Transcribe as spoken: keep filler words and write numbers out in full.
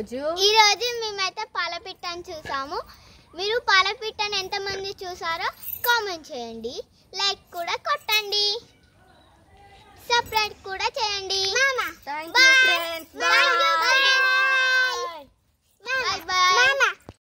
రోజు ఈ రోజు మేమైతే పాలపిట్టని చూసాము. మీరు పాలపిట్టని ఎంతమంది చూసారో కామెంట్ చేయండి, లైక్ కూడా కొట్టండి.